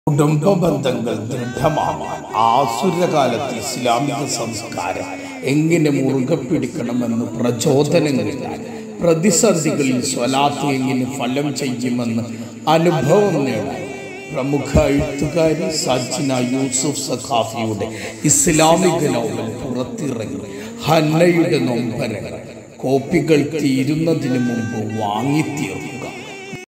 കുടുംബ ബന്ധങ്ങൾ ദൃഢമാവാൻ ആസുരകാലത്ത് ഇസ്ലാമിക സംസ്കാരം എങ്ങനെ മുറുകെ പിടിക്കണമെന്ന് പ്രചോദനം നൽകാൻ, പ്രതിസന്ധികളിൽ സ്വലാത്ത് എങ്ങനെ ഫലം ചെയ്യുമെന്ന് അനുഭവം നേടാൻ പ്രമുഖ എഴുത്തുകാരി സജ്ന യൂസുഫ് സഖാഫിയുടെ ഇസ്ലാമിക നോവൽ പുറത്തിറങ്ങി. ഹന്നയുടെ നൊമ്പരങ്ങൾ കോപ്പികൾ തീരുന്നതിന് മുമ്പ് വാങ്ങിത്തീർന്നു.